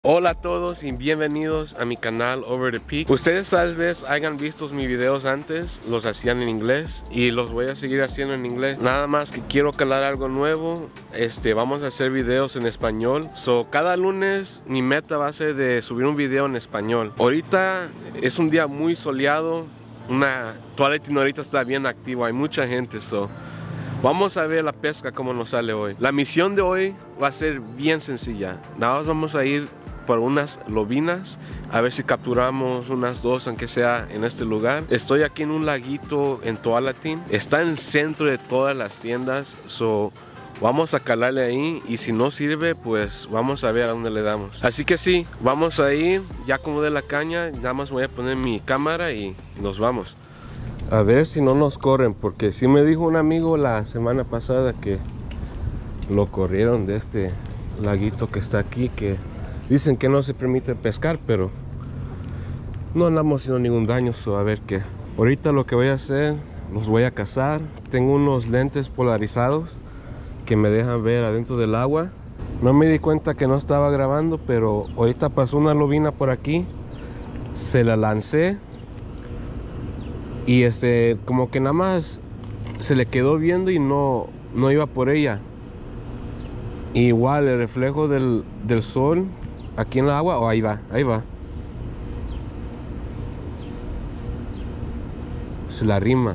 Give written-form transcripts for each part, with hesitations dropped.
Hola a todos y bienvenidos a mi canal Over the Peak. Ustedes tal vez hayan visto mis videos antes, los hacían en inglés y los voy a seguir haciendo en inglés. Nada más que quiero calar algo nuevo. Vamos a hacer videos en español. Cada lunes mi meta va a ser de subir un video en español. Ahorita es un día muy soleado. Toda Latinoamérica ahorita está bien activo, hay mucha gente. Vamos a ver la pesca cómo nos sale hoy. La misión de hoy va a ser bien sencilla. Nada más vamos a ir por unas lobinas, a ver si capturamos unas dos, aunque sea en este lugar. Estoy aquí en un laguito en Tualatin. Está en el centro de todas las tiendas. Vamos a calarle ahí y si no sirve, pues vamos a ver a dónde le damos. Así que sí, vamos a ir. Ya acomodé la caña, nada más voy a poner mi cámara y nos vamos. A ver si no nos corren, porque sí me dijo un amigo la semana pasada que lo corrieron de este laguito que está aquí, que dicen que no se permite pescar, pero no andamos haciendo ningún daño. A ver qué. Ahorita lo que voy a hacer, los voy a cazar. Tengo unos lentes polarizados que me dejan ver adentro del agua. No me di cuenta que no estaba grabando, pero ahorita pasó una lobina por aquí. Se la lancé y como que nada más se le quedó viendo y no iba por ella. Igual el reflejo del sol aquí en el agua, ahí va. Se la arrima.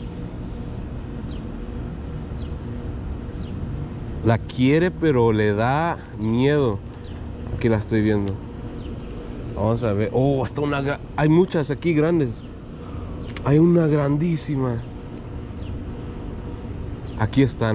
La quiere, pero le da miedo. Aquí la estoy viendo. Vamos a ver. Oh, hasta hay muchas aquí grandes. Hay una grandísima. Aquí están.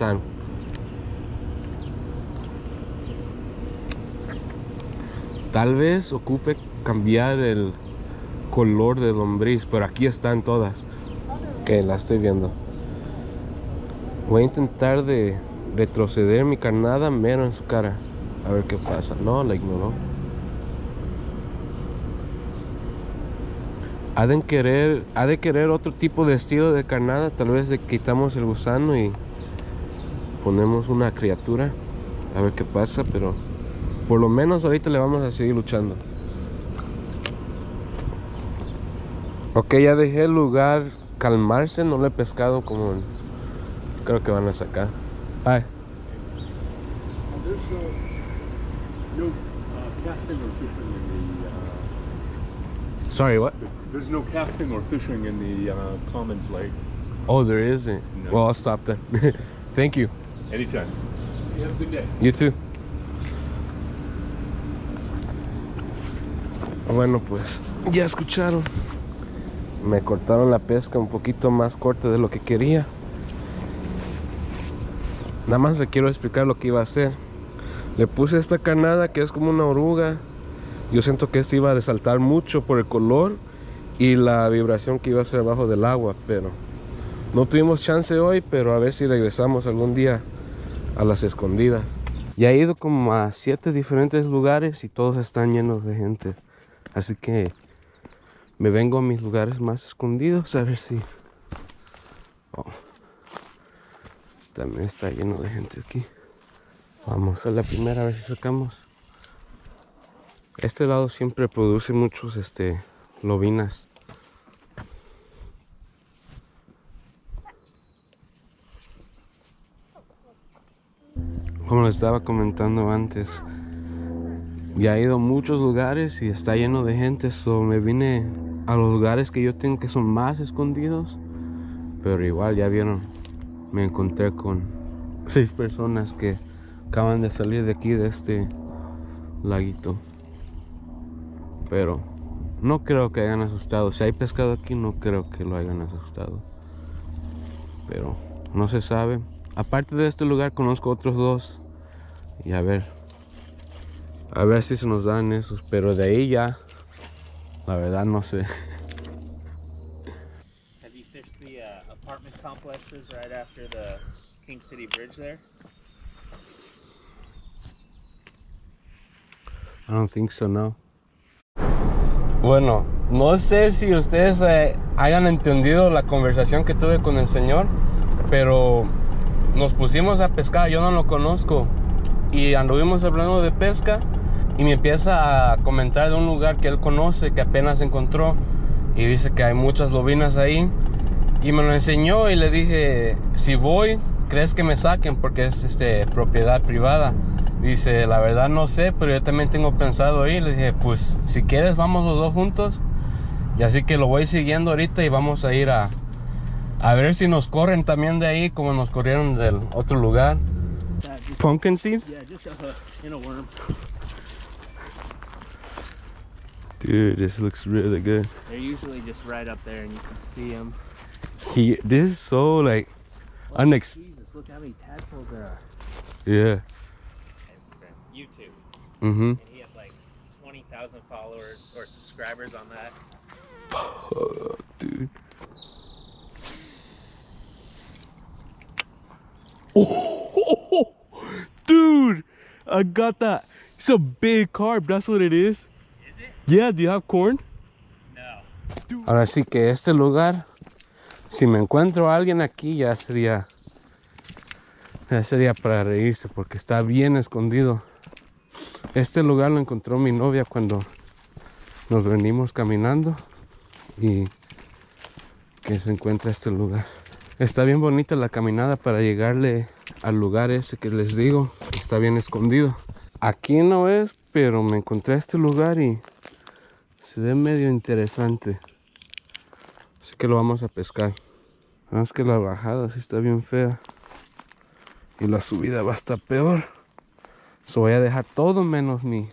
Tal vez ocupe cambiar el color de lombriz, pero aquí están todas. Que la estoy viendo. Voy a intentar de retroceder mi carnada mero en su cara. A ver qué pasa. No, la ignoró. Ha de querer otro tipo de estilo de carnada. Tal vez le quitamos el gusano y ponemos una criatura. A ver qué pasa, pero por lo menos ahorita le vamos a seguir luchando. Ok, ya dejé el lugar calmarse. No lo he pescado como creo que van a sacar. Hi. There's no casting or fishing in the... Sorry, what? There's no casting or fishing in the Commons Lake. Oh, there isn't? No. Well, I'll stop then. Thank you. Anytime. You have a good day. You too. Bueno, pues ya escucharon. Me cortaron la pesca un poquito más corta de lo que quería. Nada más le quiero explicar lo que iba a hacer. Le puse esta carnada que es como una oruga. Yo siento que esta iba a resaltar mucho por el color y la vibración que iba a hacer abajo del agua, pero no tuvimos chance hoy. Pero a ver si regresamos algún día a las escondidas. Ya he ido como a 7 diferentes lugares y todos están llenos de gente. Así que me vengo a mis lugares más escondidos a ver si... Oh, también está lleno de gente aquí. Vamos a la primera a ver si sacamos. Este lado siempre produce muchos lobinas. Como les estaba comentando antes, ya he ido a muchos lugares y está lleno de gente. Me vine a los lugares que yo tengo que son más escondidos. Pero igual ya vieron, me encontré con 6 personas que acaban de salir de aquí, de este laguito. Pero no creo que hayan asustado. Si hay pescado aquí, no creo que lo hayan asustado. Pero no se sabe. Aparte de este lugar conozco otros 2. Y a ver si se nos dan esos. Pero de ahí ya, la verdad no sé. Have you fished the apartment complexes right after the King City Bridge there? I don't think so, no. Bueno, no sé si ustedes hayan entendido la conversación que tuve con el señor, pero nos pusimos a pescar. Yo no lo conozco y anduvimos hablando de pesca y me empieza a comentar de un lugar que él conoce, que apenas encontró, y dice que hay muchas lobinas ahí, y me lo enseñó y le dije, si voy, ¿crees que me saquen? Porque es propiedad privada. Dice, la verdad no sé, pero yo también tengo pensado ir. Le dije, pues si quieres vamos los dos juntos. Y así que lo voy siguiendo ahorita y vamos a ir a ver si nos corren también de ahí como nos corrieron del otro lugar. Pumpkin seeds? Yeah, just in a worm. Dude, this looks really good. They're usually just right up there and you can see them. This is so like unexpected. Jesus, look how many tadpoles there are. Yeah. Instagram, YouTube. Mm-hmm. And he had like 20,000 followers or subscribers on that. Dude. Oh, dude, I got that. It's a big carp. That's what it is. Is it? Yeah. Do you have corn? No. Ahora sí que este lugar, si me encuentro a alguien aquí, ya sería para reírse porque está bien escondido. Este lugar lo encontró mi novia cuando nos venimos caminando y que se encuentra este lugar. Está bien bonita la caminada para llegarle al lugar ese que les digo. Está bien escondido. Aquí no es, pero me encontré este lugar y se ve medio interesante. Así que lo vamos a pescar. Nada más que la bajada sí está bien fea. Y la subida va a estar peor. So voy a dejar todo menos mi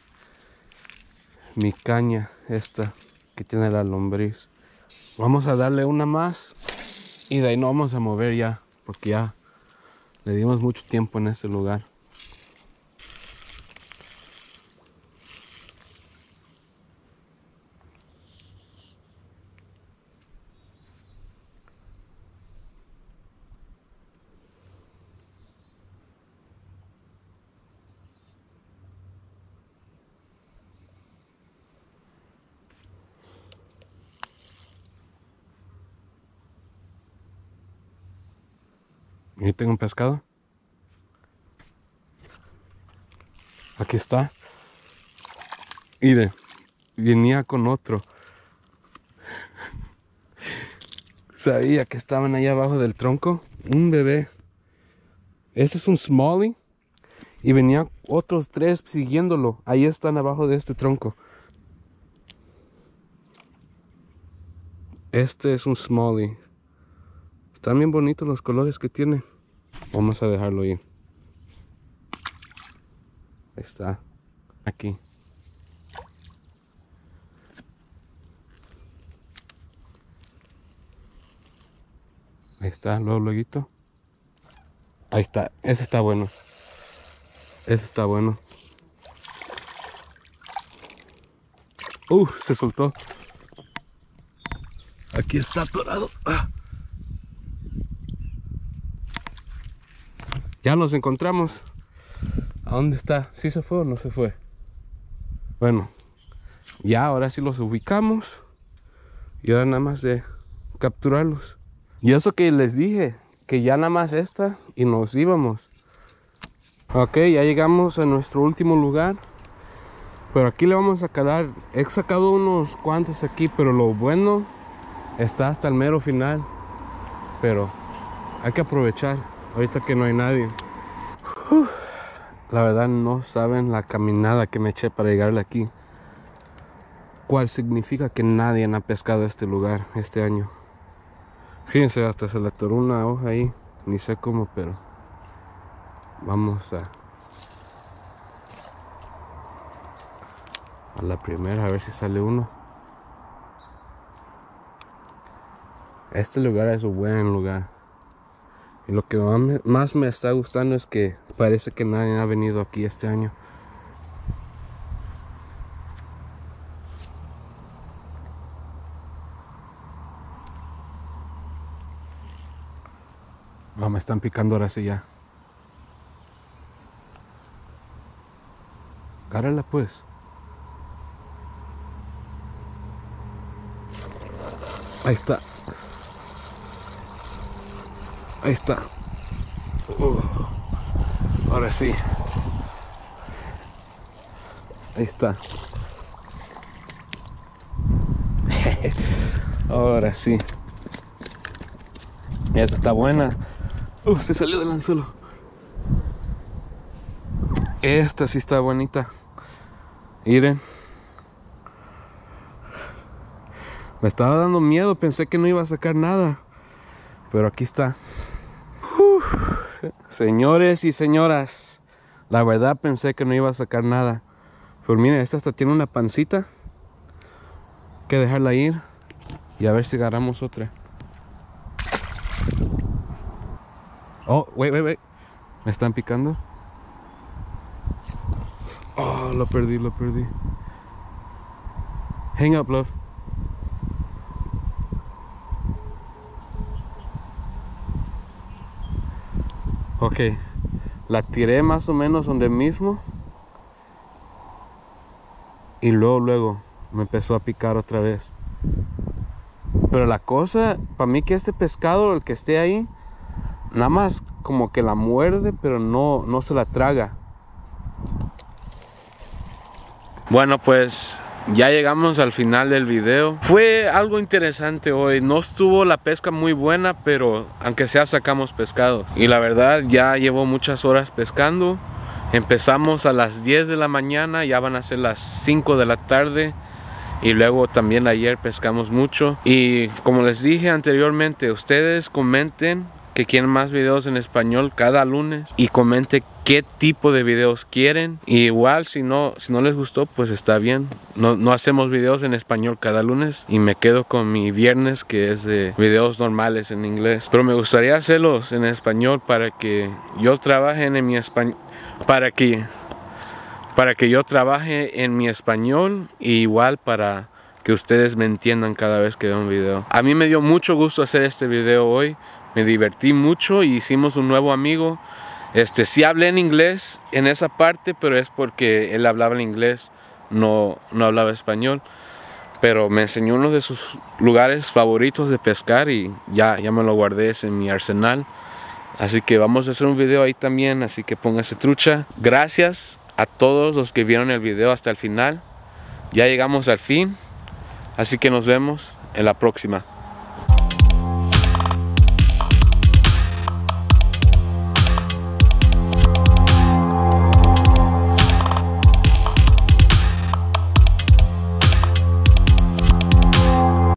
caña esta que tiene la lombriz. Vamos a darle una más. Y de ahí no vamos a mover ya. Porque ya le dimos mucho tiempo en este lugar. Aquí tengo un pescado. Aquí está. Mire, venía con otro. Sabía que estaban ahí abajo del tronco. Un bebé. Este es un smallie. Y venía otros 3 siguiéndolo. Ahí están abajo de este tronco. Este es un smallie. Están bien bonitos los colores que tiene. Vamos a dejarlo ahí. Ahí está. Aquí. Ahí está, luego. Ahí está. Ese está bueno. Ese está bueno. Se soltó. Aquí está atorado. Ya los encontramos. ¿A dónde está? ¿Sí se fue o no se fue? Bueno, ya ahora sí los ubicamos. Y ahora nada más de capturarlos. Y eso que les dije, que ya nada más esta y nos íbamos. Ok, ya llegamos a nuestro último lugar. Pero aquí le vamos a quedar. He sacado unos cuantos aquí, pero lo bueno está hasta el mero final. Pero hay que aprovechar ahorita que no hay nadie. La verdad no saben la caminada que me eché para llegarle aquí. Cuál significa que nadie ha pescado este lugar este año. Fíjense, hasta se le atoró una hoja ahí. Ni sé cómo, pero vamos a la primera a ver si sale uno. Este lugar es un buen lugar. Y lo que más me está gustando es que parece que nadie ha venido aquí este año. Me están picando ahora sí ya. Agárrala pues. Ahí está. Ahí está. Ahora sí. Ahí está. Ahora sí. Esta está buena. Se salió del anzuelo. Esta sí está bonita. Miren. Me estaba dando miedo. Pensé que no iba a sacar nada. Pero aquí está. Señores y señoras, la verdad pensé que no iba a sacar nada. Pero miren, esta hasta tiene una pancita. Hay que dejarla ir. Y a ver si agarramos otra. Oh, wait. Me están picando. Oh, lo perdí. Hang up, love. Ok, la tiré más o menos donde mismo. Y luego me empezó a picar otra vez. Pero la cosa, para mí que este pescado, el que esté ahí, nada más como que la muerde, pero no se la traga. Bueno, pues ya llegamos al final del video. Fue algo interesante hoy. No estuvo la pesca muy buena, pero aunque sea sacamos pescados. Y la verdad ya llevo muchas horas pescando. Empezamos a las 10 de la mañana, ya van a ser las 5 de la tarde. Y luego también ayer pescamos mucho. Y como les dije anteriormente, ustedes comenten que quieren más videos en español cada lunes. Y comenten qué tipo de videos quieren. Y igual si no les gustó, pues está bien. No hacemos videos en español cada lunes. Y me quedo con mi viernes, que es de videos normales en inglés. Pero me gustaría hacerlos en español para que yo trabaje en mi español. Para que yo trabaje en mi español, y igual para que ustedes me entiendan cada vez que veo un video. A mí me dio mucho gusto hacer este video hoy. Me divertí mucho y hicimos un nuevo amigo. Sí hablé en inglés en esa parte, pero es porque él hablaba en inglés, no hablaba español. Pero me enseñó uno de sus lugares favoritos de pescar y ya me lo guardé en mi arsenal. Así que vamos a hacer un video ahí también, así que póngase trucha. Gracias a todos los que vieron el video hasta el final. Ya llegamos al fin, así que nos vemos en la próxima.